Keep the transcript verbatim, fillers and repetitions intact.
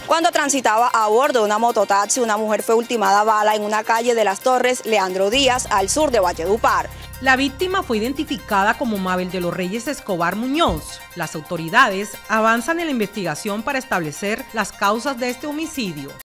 Cuando transitaba a bordo de una mototaxi, una mujer fue ultimada a bala en una calle de Las Torres, Leandro Díaz, al sur de Valledupar. La víctima fue identificada como Mabel de los Reyes Escobar Muñoz. Las autoridades avanzan en la investigación para establecer las causas de este homicidio.